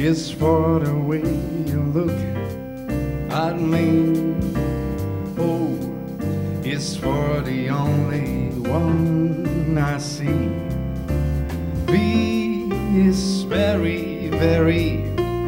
It's for the way you look at me. Oh, it's for the only one I see. B is very, very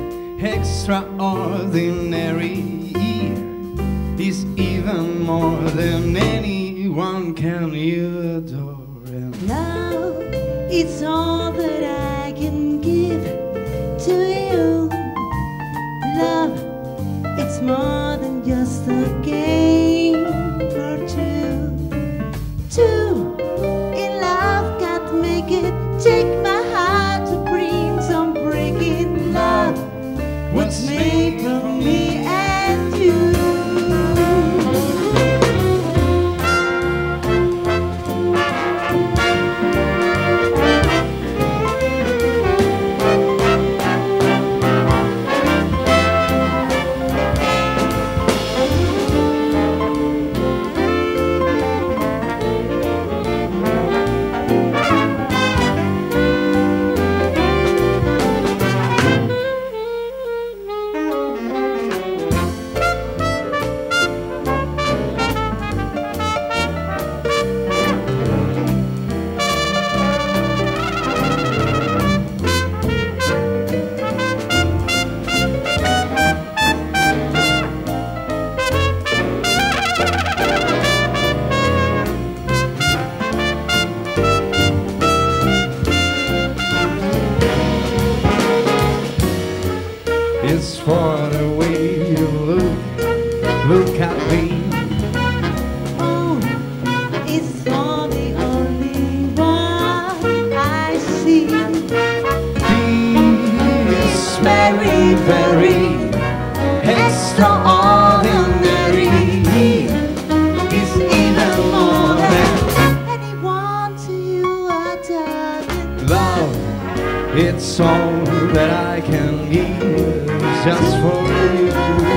extraordinary. E is even more than anyone can you adore. And love, it's all that I can give to you. Love, it's more than just a game for two. Two in love, can't make it. Take my heart to bring some breaking. Love, what's made from me and you. it's for the way you look at me. Oh, it's for the only one I see. It's very, very extraordinary. It's even more than anyone to you, I darling. love. It's all that I can give just for you.